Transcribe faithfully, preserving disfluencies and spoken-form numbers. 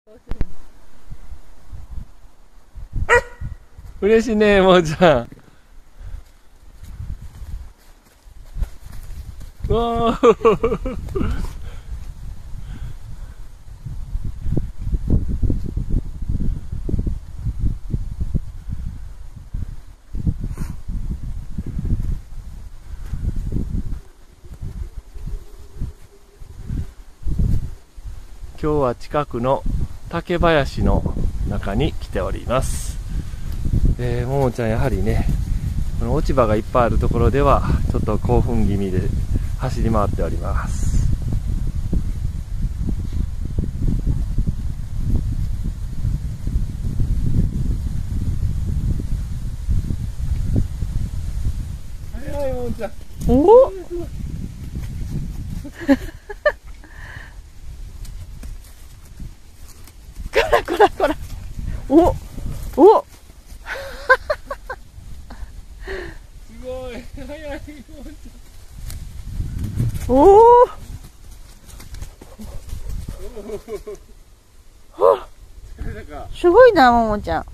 嬉しいね、もうちゃん。わー今日は近くの竹林の中に来ております。えー、ももちゃんやはりね、この落ち葉がいっぱいあるところではちょっと興奮気味で走り回っております。早いももちゃん。 おおこらこらこら。おおすごい早いももちおおゃん。疲れたか。 すごいな、ももちゃん。